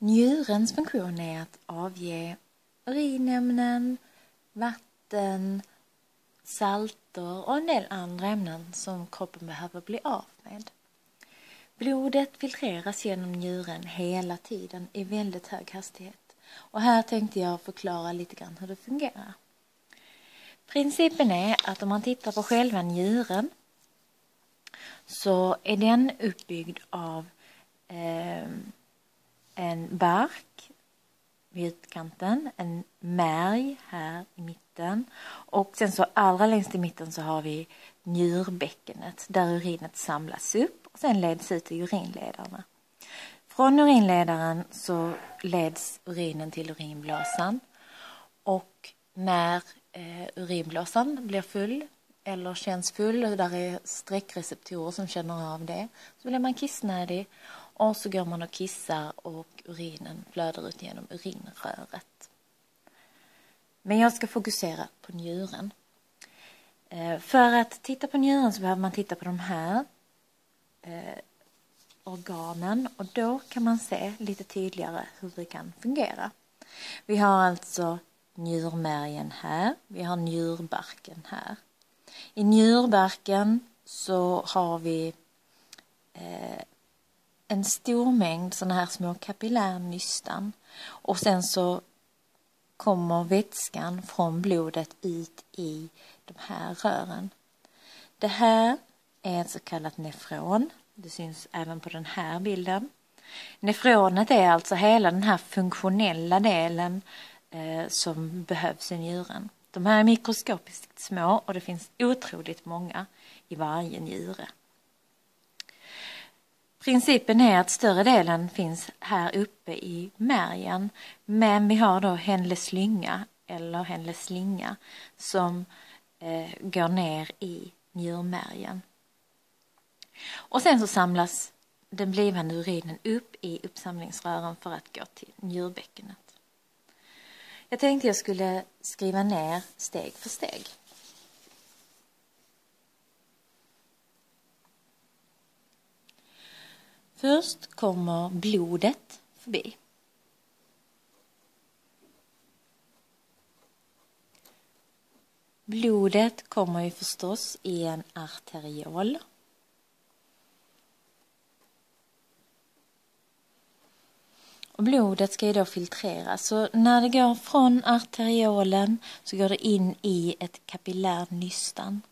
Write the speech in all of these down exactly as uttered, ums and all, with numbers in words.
Njurens funktion är att avge urinämnen, vatten, salter och en del andra ämnen som kroppen behöver bli av med. Blodet filtreras genom njuren hela tiden i väldigt hög hastighet. Och här tänkte jag förklara lite grann hur det fungerar. Principen är att om man tittar på själva njuren så är den uppbyggd av eh, en bark vid utkanten, en märg här i mitten och sen så allra längst i mitten så har vi njurbäckenet där urinet samlas upp och sen leds ut i urinledarna. Från urinledaren så leds urinen till urinblåsan och när eh, urinblåsan blir full eller känns full och där är sträckreceptorer som känner av det så blir man kissnödig. Och så går man och kissar och urinen flödar ut genom urinröret. Men jag ska fokusera på njuren. För att titta på njuren så behöver man titta på de här eh, organen. Och då kan man se lite tydligare hur det kan fungera. Vi har alltså njurmärgen här. Vi har njurbarken här. I njurbarken så har vi eh, en stor mängd sådana här små kapillärnystan och sen så kommer vätskan från blodet ut i de här rören. Det här är ett så kallat nefron. Det syns även på den här bilden. Nefronet är alltså hela den här funktionella delen eh, som behövs i njuren. De här är mikroskopiskt små och det finns otroligt många i varje njure. Principen är att större delen finns här uppe i märgen, men vi har då Henle-slynga eller Henle-slinga som eh, går ner i njurmärgen. Och sen så samlas den blivande urinen upp i uppsamlingsrören för att gå till njurbäckenet. Jag tänkte jag skulle skriva ner steg för steg. Först kommer blodet förbi. Blodet kommer ju förstås i en arteriol. Och blodet ska ju då filtreras. Så när det går från arteriolen så går det in i ett kapillärnystan.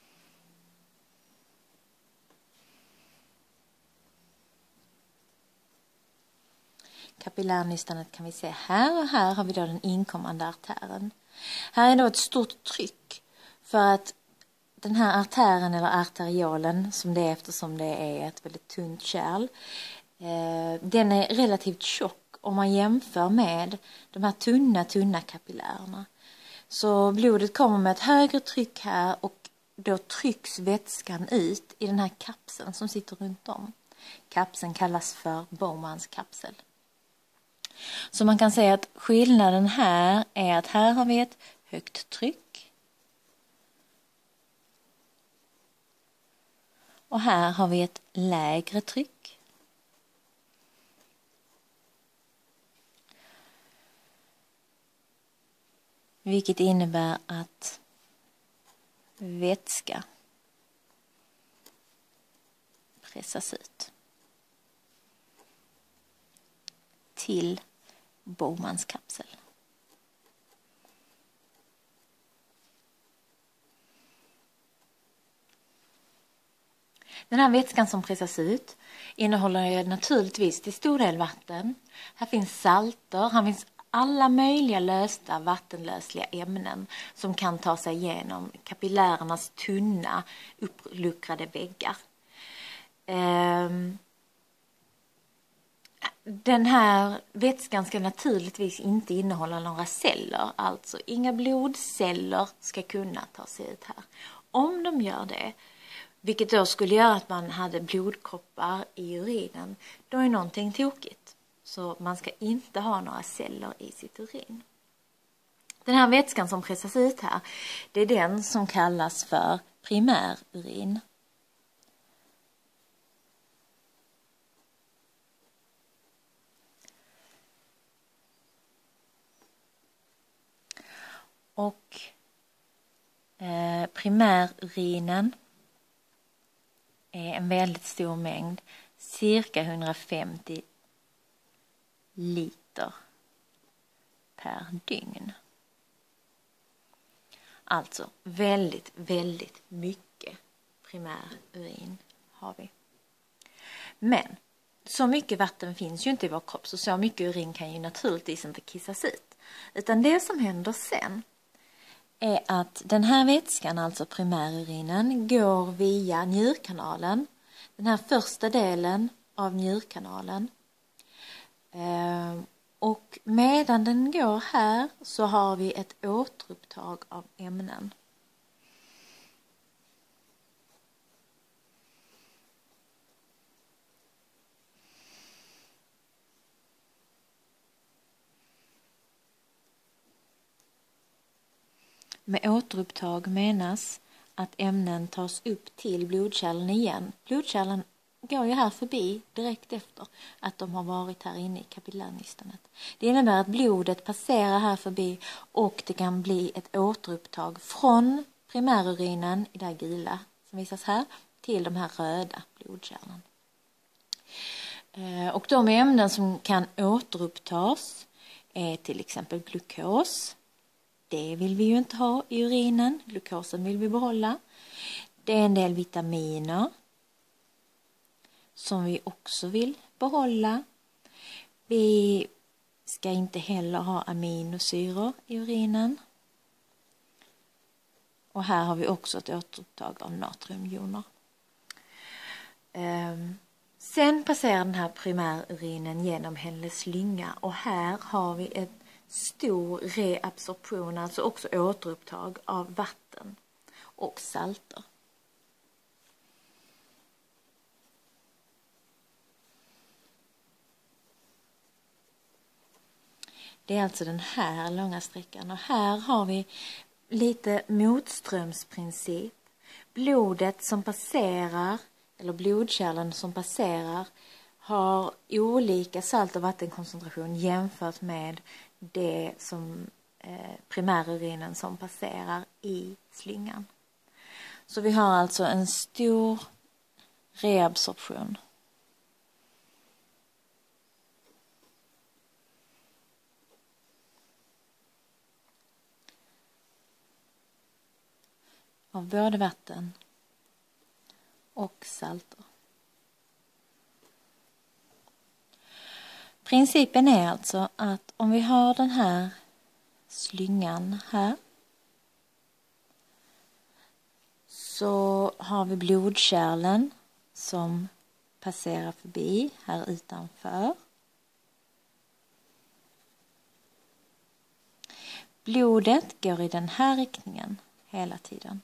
Kapillärnystanet kan vi se här och här har vi då den inkommande artären. Här är då ett stort tryck för att den här artären eller arteriolen som det är eftersom det är ett väldigt tunt kärl, eh, den är relativt tjock om man jämför med de här tunna tunna kapillärerna. Så blodet kommer med ett högre tryck här och då trycks vätskan ut i den här kapseln som sitter runt om. Kapseln kallas för Bowmans kapsel. Så man kan säga att skillnaden här är att här har vi ett högt tryck. Och här har vi ett lägre tryck. Vilket innebär att vätska pressas ut till Bowmans kapsel. Den här vätskan som pressas ut innehåller naturligtvis till stor del vatten. Här finns salter, här finns alla möjliga lösta vattenlösliga ämnen som kan ta sig igenom kapillärernas tunna uppluckrade väggar. Ehm Den här vätskan ska naturligtvis inte innehålla några celler, alltså inga blodceller ska kunna ta sig ut här. Om de gör det, vilket då skulle göra att man hade blodkroppar i urinen, då är någonting tokigt. Så man ska inte ha några celler i sitt urin. Den här vätskan som pressas ut här, det är den som kallas för primärurin. Och eh, primärurinen är en väldigt stor mängd, cirka hundrafemtio liter per dygn. Alltså väldigt, väldigt mycket primärurin har vi. Men så mycket vatten finns ju inte i vår kropp, så så mycket urin kan ju naturligtvis inte kissas ut. Utan det som händer sen är att den här vätskan, alltså primärurinen, går via njurkanalen. Den här första delen av njurkanalen. Eh, och medan den går här så har vi ett återupptag av ämnen. Med återupptag menas att ämnen tas upp till blodkärlen igen. Blodkärlen går ju här förbi direkt efter att de har varit här inne i kapillärnystanet. Det innebär att blodet passerar här förbi och det kan bli ett återupptag från primärurinen i det här gula som visas här till de här röda blodkärlen. Och de ämnen som kan återupptas är till exempel glukos. Det vill vi ju inte ha i urinen. Glukosen vill vi behålla. Det är en del vitaminer som vi också vill behålla. Vi ska inte heller ha aminosyror i urinen. Och här har vi också ett återupptag av natriumjoner. Sen passerar den här primärurinen genom hennes slynga och här har vi ett stor reabsorption, alltså också återupptag av vatten och salter. Det är alltså den här långa sträckan och här har vi lite motströmsprincip. Blodet som passerar, eller blodkärlen som passerar, har olika salt- och vattenkoncentration jämfört med det som eh, primärurinen som passerar i slyngan. Så vi har alltså en stor reabsorption. Av både vatten och salter. Principen är alltså att om vi har den här slyngan här så har vi blodkärlen som passerar förbi här utanför. Blodet går i den här riktningen hela tiden.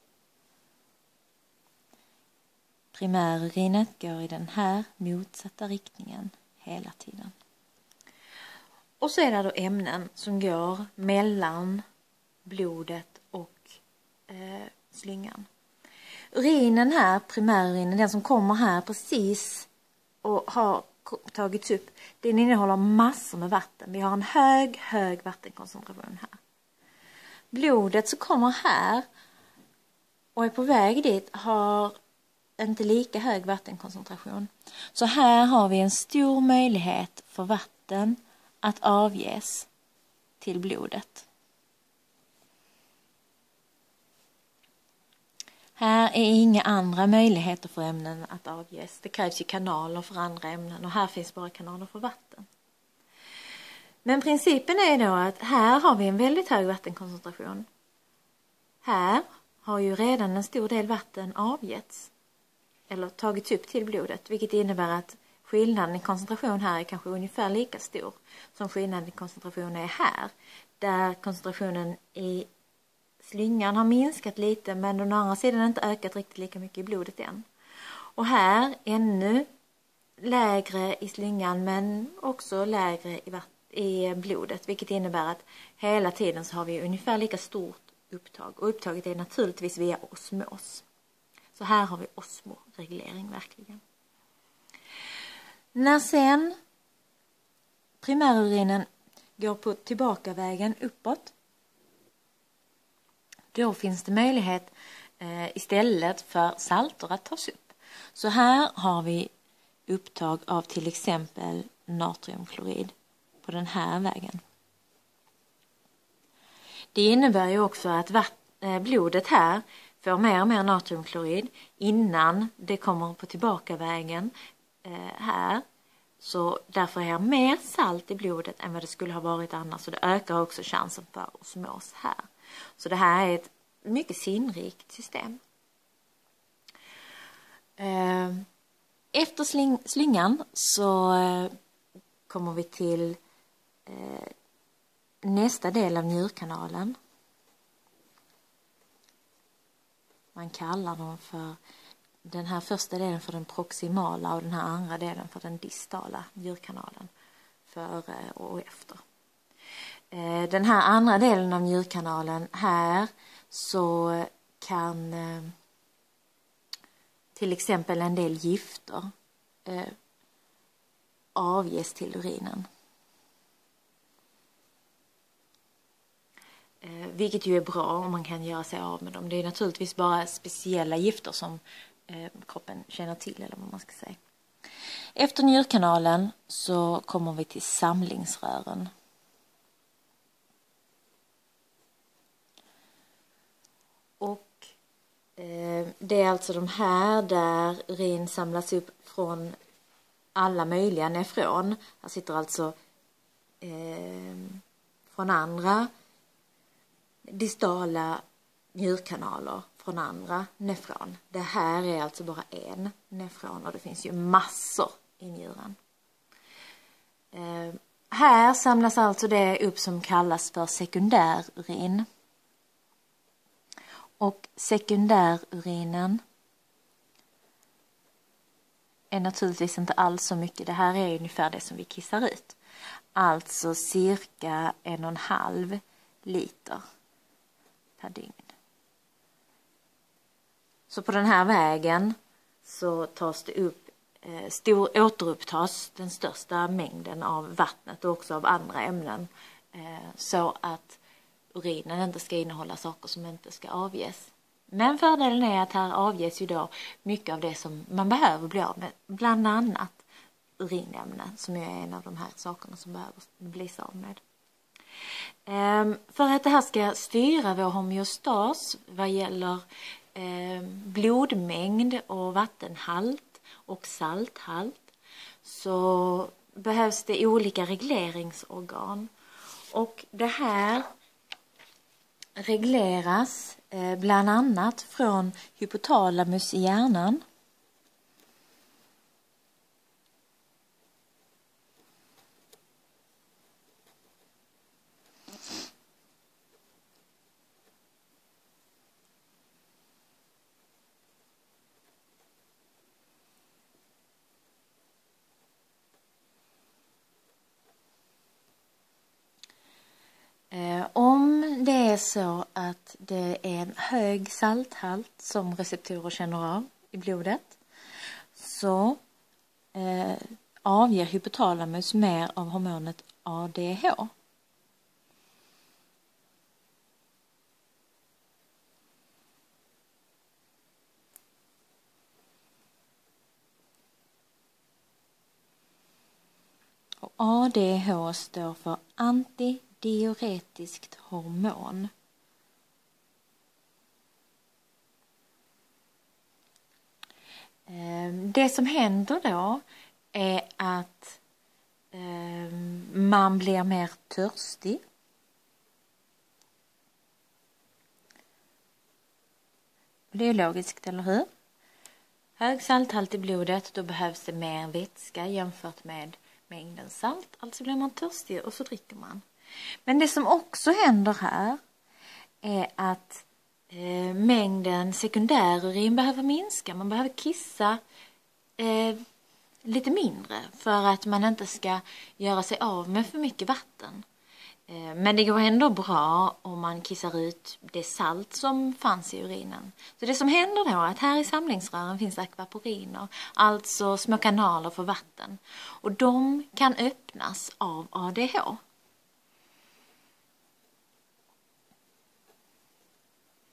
Primärurinet går i den här motsatta riktningen hela tiden. Och så är det då ämnen som går mellan blodet och eh, slyngan. Urinen här, primärurinen, den som kommer här precis och har tagits upp, den innehåller massor med vatten. Vi har en hög, hög vattenkoncentration här. Blodet som kommer här och är på väg dit har inte lika hög vattenkoncentration. Så här har vi en stor möjlighet för vatten att avges till blodet. Här är inga andra möjligheter för ämnen att avges. Det krävs ju kanaler för andra ämnen och här finns bara kanaler för vatten. Men principen är då att här har vi en väldigt hög vattenkoncentration. Här har ju redan en stor del vatten avgetts eller tagits upp till blodet, vilket innebär att skillnaden i koncentration här är kanske ungefär lika stor som skillnaden i koncentration är här, där koncentrationen i slyngan har minskat lite men å andra sidan inte ökat riktigt lika mycket i blodet än. Och här ännu lägre i slyngan men också lägre i, i blodet, vilket innebär att hela tiden så har vi ungefär lika stort upptag och upptaget är naturligtvis via osmos. Så här har vi osmoreglering verkligen. När sen primärurinen går på tillbakavägen uppåt då finns det möjlighet eh, istället för salter att tas upp. Så här har vi upptag av till exempel natriumklorid på den här vägen. Det innebär ju också att vatt- eh, blodet här får mer och mer natriumklorid innan det kommer på tillbakavägen eh, här. Så därför är det mer salt i blodet än vad det skulle ha varit annars. Så det ökar också chansen för osmos här. Så det här är ett mycket sinnrikt system. Efter sling- slingan så kommer vi till nästa del av njurkanalen. Man kallar dem för den här första delen för den proximala och den här andra delen för den distala njurkanalen. Före och efter. Den här andra delen av njurkanalen här så kan till exempel en del gifter avges till urinen. Vilket ju är bra om man kan göra sig av med dem. Det är naturligtvis bara speciella gifter som kroppen känner till, eller vad man ska säga. Efter njurkanalen så kommer vi till samlingsrören. Och eh, det är alltså de här där urin samlas upp från alla möjliga nefron. Här sitter alltså eh, från andra distala njurkanaler från andra nefron. Det här är alltså bara en nefron och det finns ju massor i njuren. Eh, här samlas alltså det upp som kallas för sekundärurin. Och sekundärurinen är naturligtvis inte alls så mycket. Det här är ungefär det som vi kissar ut. Alltså cirka en och en halv liter per dygn. Så på den här vägen så tas det upp, eh, stor, återupptas den största mängden av vattnet och också av andra ämnen. Eh, så att urinen inte ska innehålla saker som inte ska avges. Men fördelen är att här avges ju då mycket av det som man behöver bli av med. Bland annat urinämne som är en av de här sakerna som behöver bli av med. Eh, för att det här ska styra vår homeostas vad gäller eh, blodmängd och vattenhalt och salthalt så behövs det olika regleringsorgan. Och det här regleras eh, bland annat från hypotalamus i hjärnan. Om det är så att det är en hög salthalt som receptorer känner av i blodet så eh, avger hypotalamus mer av hormonet A D H. Och A D H står för antidiuretiskt hormon. Det som händer då är att man blir mer törstig. Det är logiskt, eller hur? Hög salthalt i blodet, då behövs det mer vätska jämfört med mängden salt. Alltså blir man törstig och så dricker man. Men det som också händer här är att eh, mängden sekundärurin behöver minska. Man behöver kissa eh, lite mindre för att man inte ska göra sig av med för mycket vatten. Eh, men det går ändå bra om man kissar ut det salt som fanns i urinen. Så det som händer då är att här i samlingsrören finns akvaporiner, alltså små kanaler för vatten. Och de kan öppnas av A D H.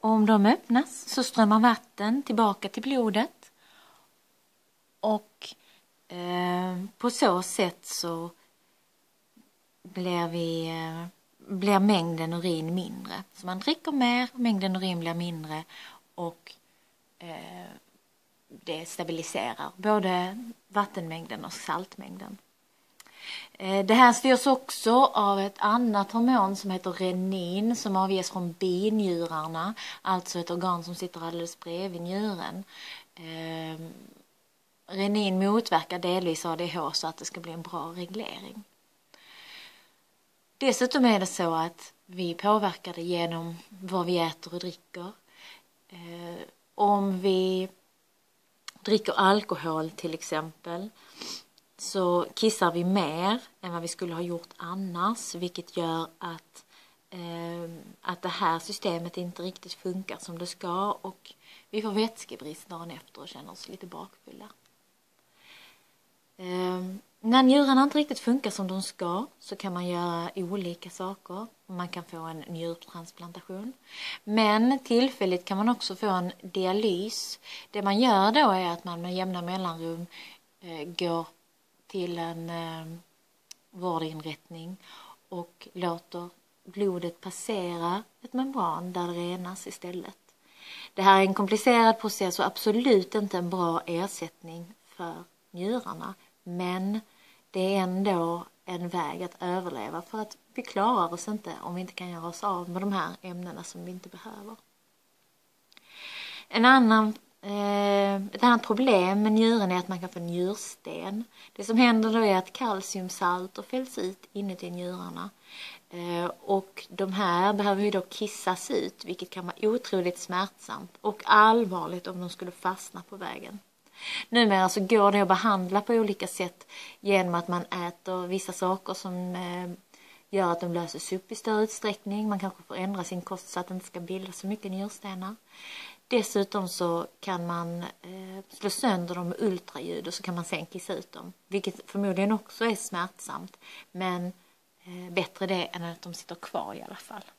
om de öppnas så strömmar vatten tillbaka till blodet. Och eh, på så sätt så blir, vi, eh, blir mängden urin mindre. Så man dricker mer, mängden urin blir mindre och eh, det stabiliserar både vattenmängden och saltmängden. Eh, det här styrs också av ett annat hormon som heter renin som avges från binjurarna, alltså ett organ som sitter alldeles bredvid njuren. Eh, renin motverkar delvis A D H så att det ska bli en bra reglering. Dessutom är det så att vi påverkar det genom vad vi äter och dricker. Eh, om vi dricker alkohol till exempel så kissar vi mer än vad vi skulle ha gjort annars, vilket gör att, eh, att det här systemet inte riktigt funkar som det ska och vi får vätskebrist dagen efter och känner oss lite bakfulla. Eh, när njurarna inte riktigt funkar som de ska så kan man göra olika saker. Man kan få en njurtransplantation. Men tillfälligt kan man också få en dialys. Det man gör då är att man med jämna mellanrum eh, går till en eh, vårdinrättning och låter blodet passera ett membran där det renas istället. Det här är en komplicerad process och absolut inte en bra ersättning för njurarna. Men det är ändå en väg att överleva för att vi klarar oss inte om vi inte kan göra oss av med de här ämnena som vi inte behöver. En annan, eh, ett annat problem med njuren är att man kan få njursten. Det som händer då är att kalciumsalter fälls ut inuti njurarna. Eh, och de här behöver ju då kissas ut, vilket kan vara otroligt smärtsamt och allvarligt om de skulle fastna på vägen. Numera så går det att behandla på olika sätt genom att man äter vissa saker som eh, gör att de löses upp i större utsträckning. Man kanske får ändra sin kost så att det inte ska bilda så mycket njurstenar. Dessutom så kan man eh, slå sönder dem med ultraljud och så kan man sen kissa ut dem. Vilket förmodligen också är smärtsamt, men eh, bättre det än att de sitter kvar i alla fall.